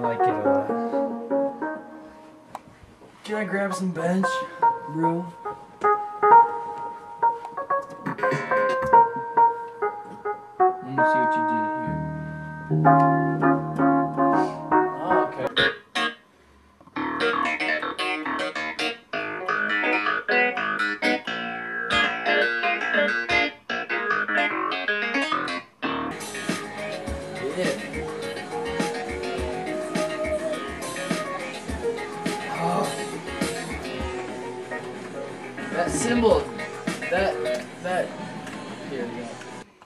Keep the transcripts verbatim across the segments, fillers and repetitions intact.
like it a lot. Can I grab some bench, bro? Let me see what you did here. Oh, okay. Yeah. Oh. That symbol, that, that, here we go.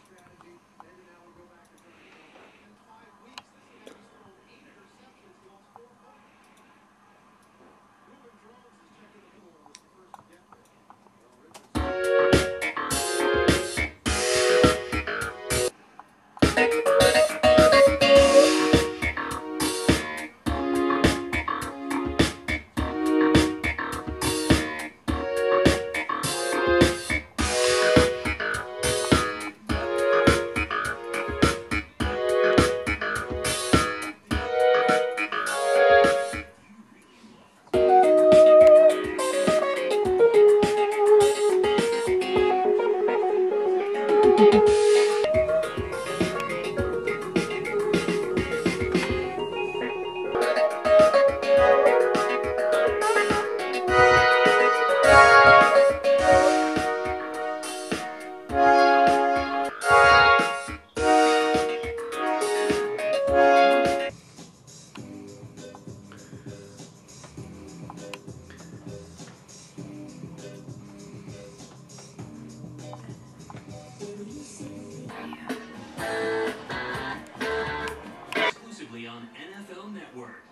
Exclusively on N F L Network.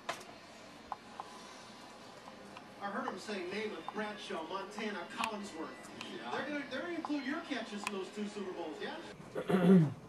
I heard him say Namath, Bradshaw, Montana, Collinsworth. Yeah. They're going to they're gonna include your catches in those two Super Bowls, yeah?